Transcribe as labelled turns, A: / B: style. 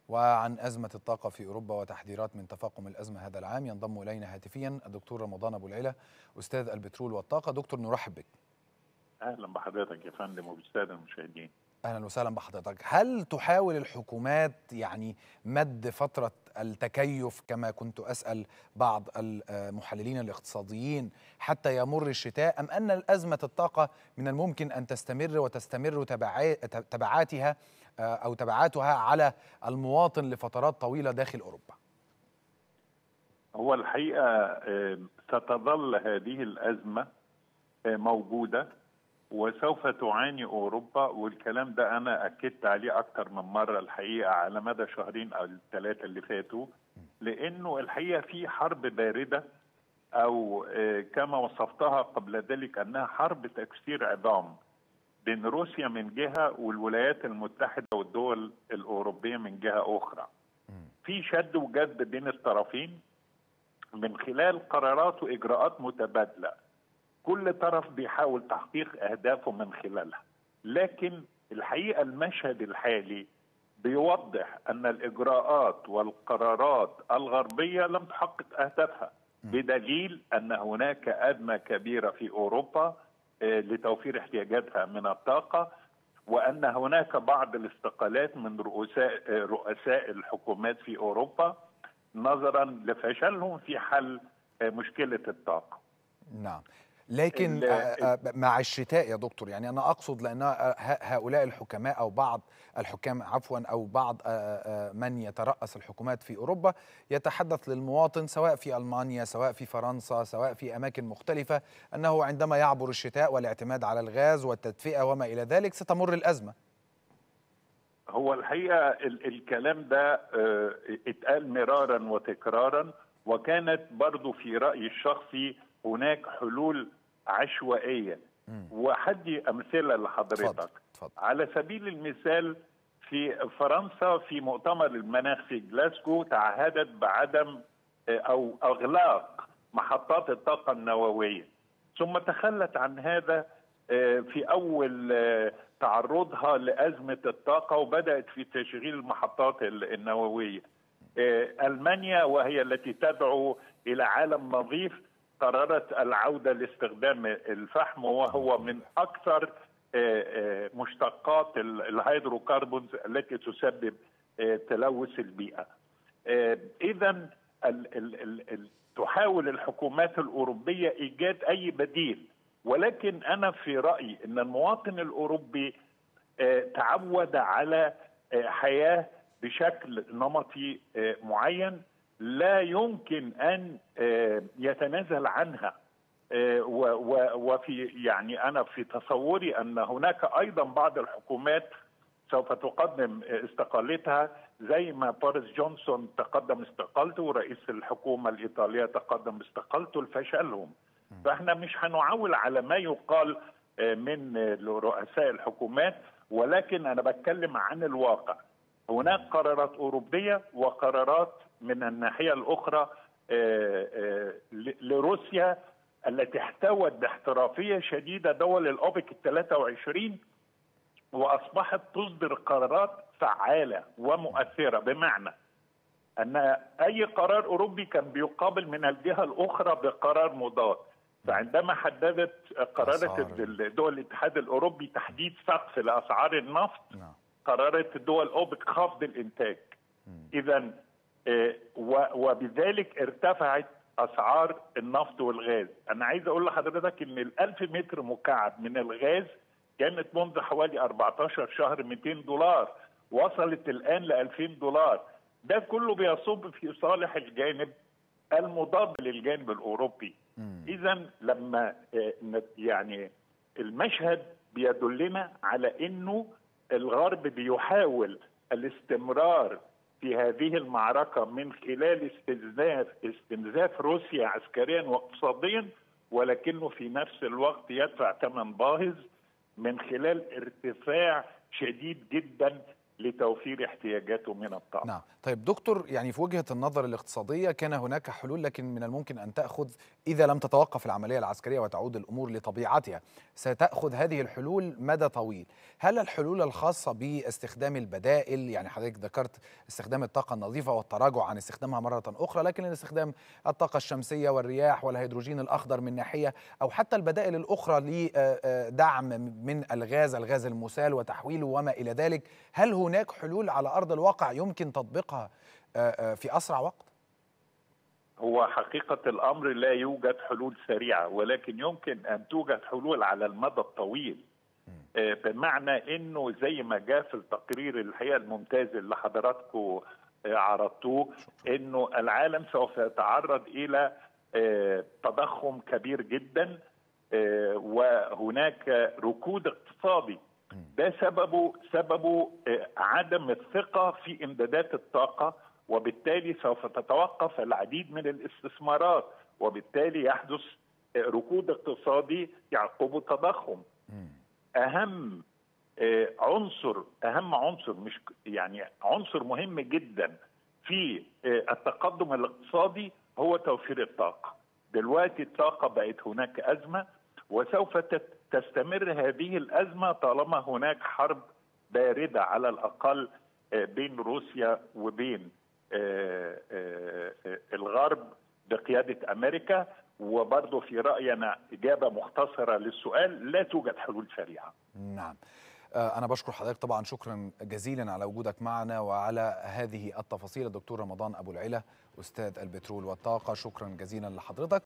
A: وعن أزمة الطاقة في أوروبا وتحذيرات من تفاقم الأزمة هذا العام. ينضم إلينا هاتفيا الدكتور رمضان أبو العلا، أستاذ البترول والطاقة. دكتور، نرحب بك.
B: أهلا بحضرتك يا فندم وبالسادة المشاهدين.
A: أهلا وسهلا بحضرتك. هل تحاول الحكومات مد فترة التكيف كما كنت أسأل بعض المحللين الاقتصاديين حتى يمر الشتاء، أم أن أزمة الطاقة من الممكن أن تستمر تبعاتها أو تبعاتها على المواطن لفترات طويلة داخل أوروبا؟
B: هو الحقيقة ستظل هذه الأزمة موجودة وسوف تعاني أوروبا، والكلام ده أنا أكدت عليه أكثر من مرة الحقيقة على مدى شهرين أو الثلاثة اللي فاتوا، لأنه الحقيقة في حرب باردة أو كما وصفتها قبل ذلك أنها حرب تكسير عظام بين روسيا من جهة والولايات المتحدة والدول الأوروبية من جهة أخرى. في شد وجذب بين الطرفين من خلال قرارات وإجراءات متبادلة، كل طرف بيحاول تحقيق أهدافه من خلالها. لكن الحقيقة المشهد الحالي بيوضح أن الإجراءات والقرارات الغربية لم تحقق أهدافها، بدليل أن هناك أزمة كبيرة في أوروبا لتوفير احتياجاتها من الطاقة، وأن هناك بعض الاستقالات من رؤساء الحكومات في أوروبا نظرا لفشلهم في حل مشكلة الطاقة.
A: نعم، لكن مع الشتاء يا دكتور، أنا أقصد لأن هؤلاء الحكماء أو بعض الحكام أو بعض من يترأس الحكومات في أوروبا يتحدث للمواطن سواء في ألمانيا سواء في فرنسا سواء في أماكن مختلفة أنه عندما يعبر الشتاء والاعتماد على الغاز والتدفئة وما إلى ذلك ستمر الأزمة.
B: هو الحقيقة الكلام ده اتقال مرارا وتكرارا، وكانت برضو في رأيي الشخصي هناك حلول عشوائية. وحدي أمثلة لحضرتك.
A: اتفضل.
B: على سبيل المثال في فرنسا في مؤتمر المناخ في جلاسكو تعهدت بعدم أو إغلاق محطات الطاقة النووية، ثم تخلت عن هذا في أول تعرضها لأزمة الطاقة وبدأت في تشغيل المحطات النووية. ألمانيا وهي التي تدعو إلى عالم نظيف قررت العودة لاستخدام الفحم، وهو من أكثر مشتقات الهيدروكربونز التي تسبب تلوث البيئة. إذا تحاول الحكومات الأوروبية إيجاد أي بديل، ولكن أنا في رأيي أن المواطن الأوروبي تعود على حياة بشكل نمطي معين لا يمكن أن يتنازل عنها. وفي أنا في تصوري أن هناك أيضا بعض الحكومات سوف تقدم استقالتها، زي ما بوريس جونسون تقدم استقالته ورئيس الحكومة الإيطالية تقدم استقالته لفشلهم. فاحنا مش هنعول على ما يقال من رؤساء الحكومات، ولكن أنا بتكلم عن الواقع. هناك قرارات أوروبية وقرارات من الناحية الأخرى لروسيا التي احتوت باحترافية شديدة دول الأوبك 23 وأصبحت تصدر قرارات فعالة ومؤثرة، بمعنى أن أي قرار أوروبي كان بيقابل من الجهة الأخرى بقرار مضاد. فعندما قررت دول الاتحاد الأوروبي تحديد سقف لأسعار النفط، قررت دول أوبك خفض الإنتاج. إذن وبذلك ارتفعت أسعار النفط والغاز. أنا عايز أقول لحضرتك إن 1000 متر مكعب من الغاز كانت منذ حوالي 14 شهر 200 دولار، وصلت الآن ل 2000 دولار. ده كله بيصب في صالح الجانب المضاد للجانب الأوروبي. إذن لما المشهد بيدلنا على إنه الغرب بيحاول الاستمرار في هذه المعركة من خلال استنزاف روسيا عسكريا واقتصاديا، ولكنه في نفس الوقت يدفع ثمن باهظ من خلال ارتفاع شديد جدا لتوفير احتياجاته من الطاقة.
A: نعم. طيب دكتور، يعني في وجهة النظر الاقتصادية كان هناك حلول، لكن من الممكن أن تأخذ إذا لم تتوقف العملية العسكرية وتعود الأمور لطبيعتها، ستأخذ هذه الحلول مدى طويل. هل الحلول الخاصة باستخدام البدائل، يعني حضرتك ذكرت استخدام الطاقة النظيفة والتراجع عن استخدامها مرة أخرى، لكن استخدام الطاقة الشمسية والرياح والهيدروجين الأخضر من ناحية، أو حتى البدائل الأخرى لدعم من الغاز المسال وتحويله وما إلى ذلك، هل هناك حلول على أرض الواقع يمكن تطبيقها في أسرع وقت؟
B: هو حقيقة الأمر لا يوجد حلول سريعة، ولكن يمكن أن توجد حلول على المدى الطويل. بمعنى أنه زي ما جاء في التقرير الحقيقة الممتاز اللي حضراتكم عرضتوه، أنه العالم سوف يتعرض إلى تضخم كبير جدا، وهناك ركود اقتصادي. ده سببه عدم الثقة في إمدادات الطاقة، وبالتالي سوف تتوقف العديد من الاستثمارات، وبالتالي يحدث ركود اقتصادي يعقبه تضخم. أهم عنصر مش يعني عنصر مهم جدا في التقدم الاقتصادي هو توفير الطاقة. دلوقتي الطاقة بقت هناك أزمة، وسوف تستمر هذه الأزمة طالما هناك حرب باردة على الأقل بين روسيا وبين الغرب بقيادة أمريكا. وبرضه في رأينا إجابة مختصرة للسؤال، لا توجد حلول سريعة.
A: نعم. أنا بشكر حضرتك طبعا، شكرا جزيلا على وجودك معنا وعلى هذه التفاصيل. الدكتور رمضان أبو العلا، أستاذ البترول والطاقة، شكرا جزيلا لحضرتك.